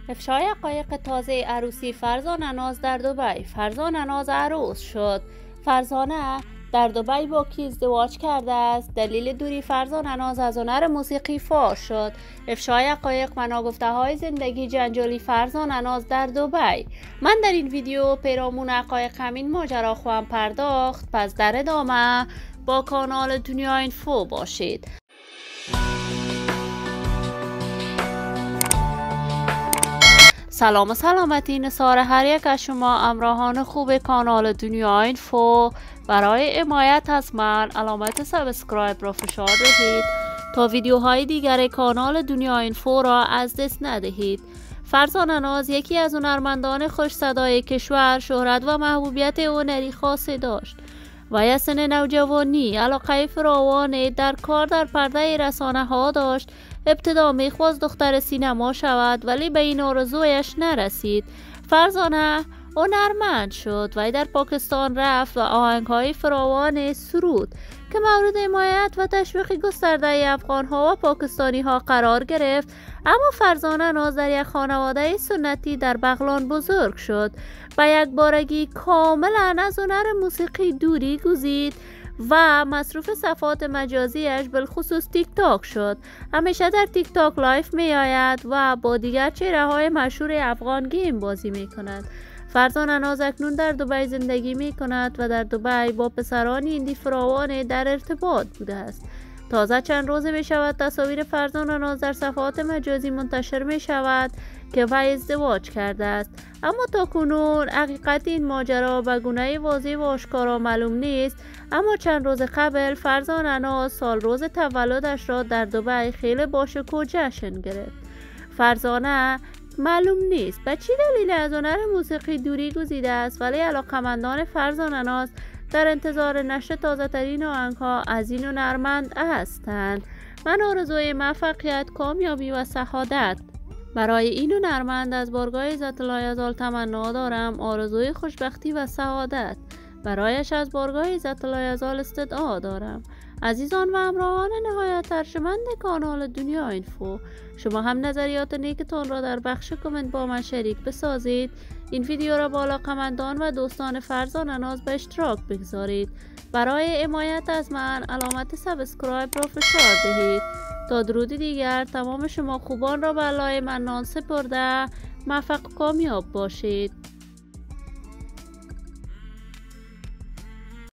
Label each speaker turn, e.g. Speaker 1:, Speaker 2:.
Speaker 1: افشای حقایق تازه عروسی فرزانه ناز در دبی. فرزانه ناز عروس شد. فرزانه در دبی با کی ازدواج کرده است؟ دلیل دوری فرزانه ناز از هنر موسیقی فاش شد. افشای حقایق و ناگفته‌های زندگی جنجالی فرزانه ناز در دبی. من در این ویدیو پیرامون حقایق همین ماجرا خواهم پرداخت، پس در ادامه با کانال دنیا اینفو باشید. سلام و سلامتی نثار هر یک از شما همراهان خوب کانال دنیا اینفو. برای حمایت از من علامت سابسکرایب را فشار دهید تا ویدیوهای دیگر کانال دنیا اینفو را از دست ندهید. فرزانه ناز یکی از هنرمندان خوش صدای کشور، شهرت و محبوبیت هنری خاصی داشت و از سن نوجوانی علاقه فراوان در کار در پرده رسانه ها داشت. ابتدا میخواست دختر سینما شود ولی به این آرزویش نرسید. فرزانه هنرمند شد و در پاکستان رفت و آهنگ‌های فراوان سرود که مورد حمایت و تشویق گسترده افغان‌ها و پاکستانی‌ها قرار گرفت. اما فرزانه ناز در یک خانواده سنتی در بغلان بزرگ شد و یک بارگی کاملا از هنر موسیقی دوری گزید و مصروف صفحات مجازیش بالخصوص تیک تاک شد. همیشه در تیک تاک لایف می آید و با دیگر چهره های مشهور افغان گیم بازی می کند. فرزانه ناز اکنون در دبی زندگی می کند و در دبی با پسران هندی فراوان در ارتباط بوده است. تازه چند روز می شود تصاویر فرزانه ناز در صفحات مجازی منتشر می شود که وی ازدواج کرده است، اما تاکنون حقیقت این ماجرا به گونه واضح و آشکارا معلوم نیست. اما چند روز قبل فرزانه ناز سال روز تولدش را در دبی خیلی باشکوه جشن گرفت. فرزانه معلوم نیست به چه دلیل از هنر موسیقی دوری گزیده است، ولی علاقمندان فرزانه ناز در انتظار نشر تازه ترین آهنگ‌ها از این هنرمند هستند. من آرزوی موفقیت، کامیابی و سعادت برای این هنرمند از بارگاه عزت الله یزال تمنا دارم. آرزوی خوشبختی و سعادت برایش از بارگاه عزت الله یزال استدعا دارم. عزیزان و همراهان نهایت ارجمند کانال دنیا اینفو، شما هم نظریات نیکتان را در بخش کامنت با من شریک بسازید. این ویدیو را با علاقه‌مندان و دوستان فرزانه ناز به اشتراک بگذارید. برای حمایت از من علامت سابسکرایب را فشار دهید تا درود دیگر تمام شما خوبان را به الله منان سپرده موفق و کامیاب باشید.